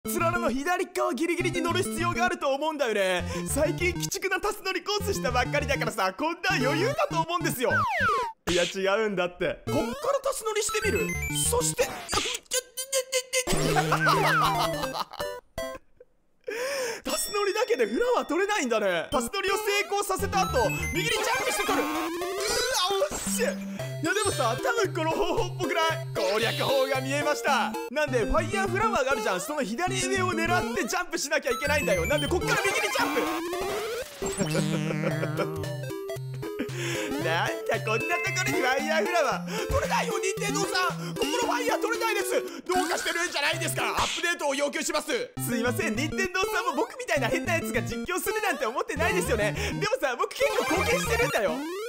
つららの左側ギリギリに乗る必要があると思うんだよね。最近鬼畜なタス乗りコースしたばっかりだからさ、こんな余裕だと思うんですよ。いや違うんだって。こっからタス乗りしてみる。そしてタス乗りだけでフラワー取れないんだね。タス乗りを成功させた後、右にジャンプして取る。うわ、おっしゃ。いやでもさ、多分この方法っぽくない？攻略法が見えました。なんでファイヤーフラワーがあるじゃん。その左上を狙ってジャンプしなきゃいけないんだよ。なんでこっから右にジャンプなんだこんなところにファイヤーフラワー取れないよ。任天堂さん、ここのファイヤー取れないです。どうかしてるんじゃないですか。アップデートを要求します。すいません、任天堂さんも僕みたいな変なやつが実況するなんて思ってないですよね。でもさ、僕結構貢献してるんだよ。